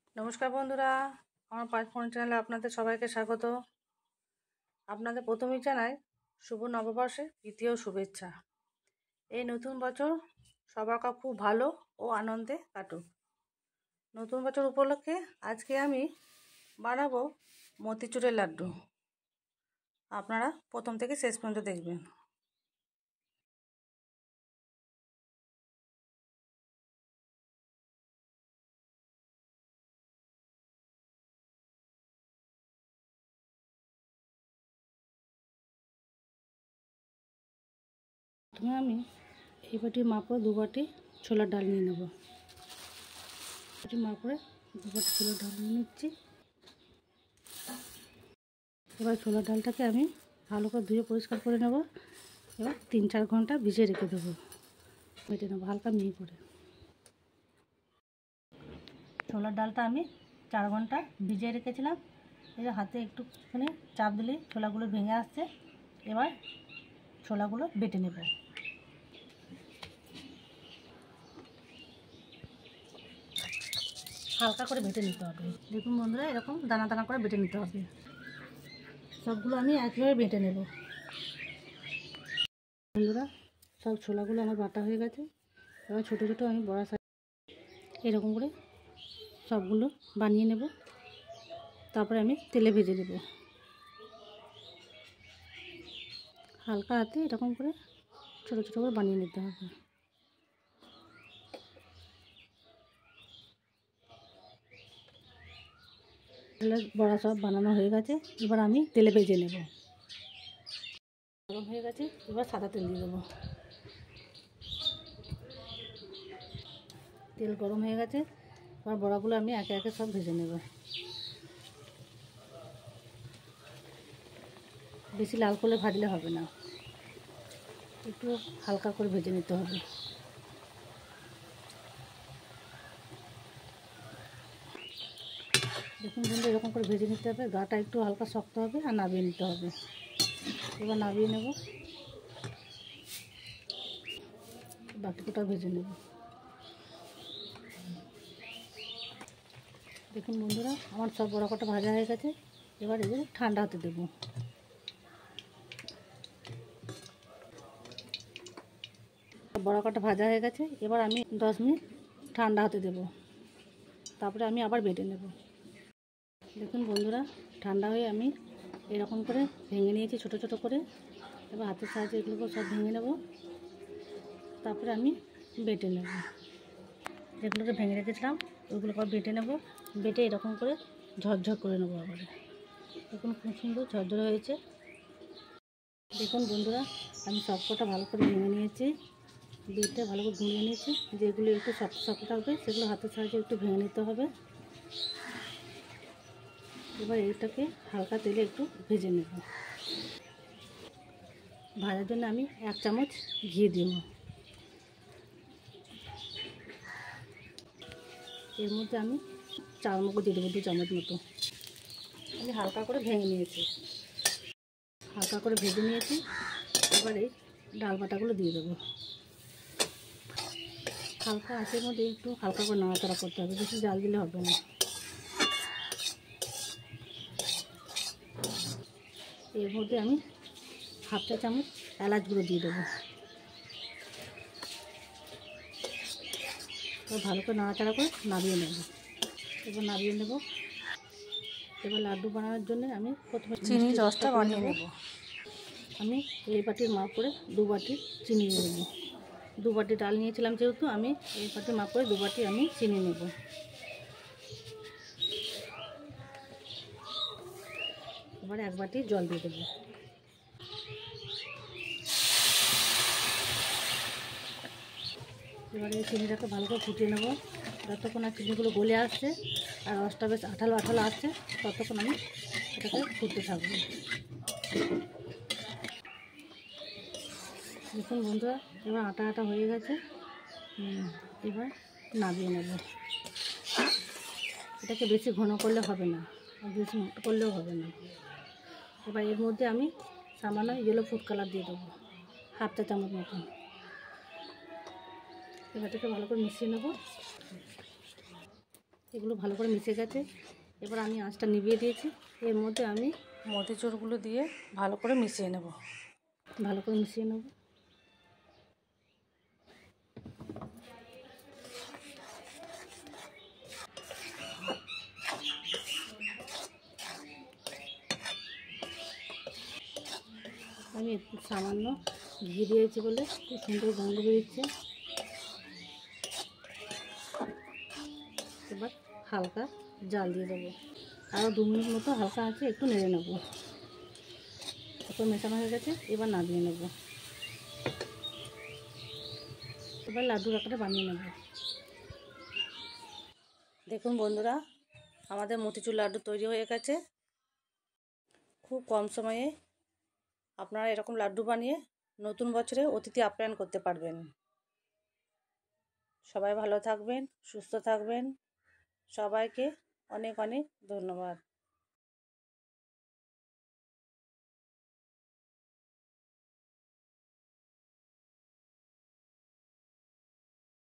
নমস্কার বন্ধুরা, আমার পাঁচফোড়ন চ্যানেলে আপনাদের সবাইকে স্বাগত। আপনাদের প্রথমেই জানাই শুভ নববর্ষের দ্বিতীয় শুভেচ্ছা। এই নতুন বছর সবার খুব ভালো ও আনন্দে কাটুক। নতুন বছর উপলক্ষে আজকে আমি বানাবো মতিচুরের লাড্ডু। আপনারা প্রথম থেকে শেষ পর্যন্ত দেখবেন। প্রথমে আমি এই বাটির মাপে 2 বাটি ছোলার ডাল নিয়ে নেব। মাপে 2 বাটি ছোলার ডাল নিয়ে নিচ্ছি। এবার ছোলার ডালটাকে আমি ভালো করে ধুয়ে পরিষ্কার করে নেব। এবার 3-4 ঘন্টা ভিজিয়ে রেখে দেবো। বেটে নেবো হালকা মিহি করে। ছোলার ডালটা আমি 4 ঘন্টা ভিজিয়ে রেখেছিলাম। এই যে হাতে একটুখানি চাপ দিলেই ছোলাগুলো ভেঙে আসছে। এবার ছোলাগুলো বেটে নেব। হালকা করে বেটে নিতে হবে। দেখুন বন্ধুরা, এরকম দানা দানা করে বেটে নিতে হবে। সবগুলো আমি একইভাবে বেটে নেব। বন্ধুরা, সব ছোলাগুলো আমার বাটা হয়ে গেছে। এবার ছোটো ছোটো আমি বড়া সাইজ এরকম করে সবগুলো বানিয়ে নেব। তারপরে আমি তেলে ভেজে নেব। হালকা হাতে এরকম করে ছোটো ছোটো করে বানিয়ে নিতে হবে। বড়া সব বানানো হয়ে গেছে। এবার আমি তেলে ভেজে নেব। গরম হয়ে গেছে, এবার সাদা তেল দিয়ে দেবো। তেল গরম হয়ে গেছে, এবার বড়াগুলো আমি একে একে সব ভেজে নেব। বেশি লাল করে ভাজলে হবে না, একটু হালকা করে ভেজে নিতে হবে। দেখুন বন্ধু, এরকম করে ভেজে নিতে হবে। গাটা একটু হালকা শক্ত হবে আর নাবিয়ে নিতে হবে। এবার নাবিয়ে নেব, বাকিটা ভেজে নেব। দেখুন বন্ধুরা, আমার সব বড়া কটা ভাজা হয়ে গেছে। এবার এগুলো ঠান্ডা হতে দেবো। বড়া কটা ভাজা হয়ে গেছে, এবার আমি 10 মিনিট ঠান্ডা হতে দেব। তারপরে আমি আবার বেটে নেব। দেখুন বন্ধুরা, ঠান্ডা হয়ে আমি এরকম করে ভেঙে নিয়েছি ছোটো ছোটো করে। এবার হাতের সাহায্যে এগুলোকে সব ভেঙে নেব। তারপরে আমি বেটে নেব। যেগুলোকে ভেঙে রেখেছিলাম ওইগুলোকে বেটে নেব। বেটে এরকম করে ঝরঝর করে নেবো। আবার দেখুন খুব সুন্দর ঝরঝর হয়েছে। দেখুন বন্ধুরা, আমি সবকটা ভালো করে ভেঙে নিয়েছি। বেটে ভালো করে ভেঙে নিয়েছি। যেগুলো একটু শক্ত শক্ত থাকবে সেগুলো হাতের সাহায্যে একটু ভেঙে নিতে হবে। এবার এইটাকে হালকা তেলে একটু ভেজে নেব। ভাজার জন্য আমি 1 চামচ ঘি দেব। এর মধ্যে আমি চারমগজ দিয়ে দেবো 2 চামচ মতো। আমি হালকা করে ভেঙে নিয়েছি, হালকা করে ভেজে নিয়েছি। এবার এই ডাল বাটাগুলো দিয়ে দেবো। হালকা আঁচের মধ্যে একটু হালকা করে নাড়াচাড়া করতে হবে, বেশি জাল দিলে হবে না। এর মধ্যে আমি 1/2 চা চামচ এলাচ গুঁড়ো দিয়ে দেবো। ভালো করে নাড়াচাড়া করে নামিয়ে নেব। এবার নামিয়ে নেব। এবার লাড্ডু বানানোর জন্য আমি প্রথমে চিনি রসটা বানিয়ে নেব। আমি এই বাটির মাপ করে 2 বাটি চিনি নেব। 2 বাটি ডাল নিয়েছিলাম যেহেতু, আমি এই বাটির মাপ করে 2 বাটি আমি চিনি নেব। এবার 1 বাটি জল দিয়ে দেবো। এবারে এই চিনিটাকে ভালো করে ফুটিয়ে নেব। যতক্ষণ আর চিনিগুলো গলে আসছে আর রসটা বেশ আঠালো আঠালো আসছে, ততক্ষণ আমি এটাকে ফুটতে থাকবো। দেখুন বন্ধুরা, এবার আটা আটা হয়ে গেছে। এবার নামিয়ে নেব। এটাকে বেশি ঘন করলে হবে না, আর বেশি মোটা করলেও হবে না। এবার এর মধ্যে আমি সামান্য ইয়েলো ফুড কালার দিয়ে দেবো, 1/2 চা চামচ মতন। এবার এটাকে ভালো করে মিশিয়ে নেব। এগুলো ভালো করে মিশে গেছে। এবার আমি আঁচটা নিভিয়ে দিয়েছি। এর মধ্যে আমি মতিচুরগুলো দিয়ে ভালো করে মিশিয়ে নেব। ভালো করে মিশিয়ে নেব। আমি একটু সামান্য ঘি দিয়েছি বলে খুব সুন্দর গন্ধ বেরোচ্ছে। এবার হালকা জাল দিয়ে দেবো। আরও 2 মিনিট মতো হালকা আছে একটু নেড়ে নেব। তারপর মেশানো হয়ে গেছে, এবার নামিয়ে নেব। এবার লাড্ডুর আকারে বানিয়ে নেব। দেখুন বন্ধুরা, আমাদের মতিচুর লাড্ডু তৈরি হয়ে গেছে। খুব কম সময়ে আপনারা এরকম লাড্ডু বানিয়ে নতুন বছরে অতিথি আপ্যায়ন করতে পারবেন। সবাই ভালো থাকবেন, সুস্থ থাকবেন। সবাইকে অনেক অনেক ধন্যবাদ।